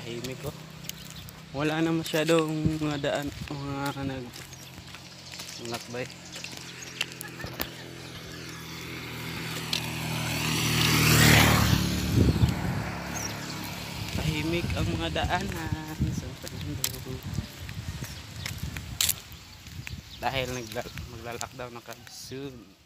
tahimik ko. Wala na masyadong mga daan, mga naglakbay. Tahimik ang mga daanan sa Tondo. Dahil magla-lockdown na kami soon.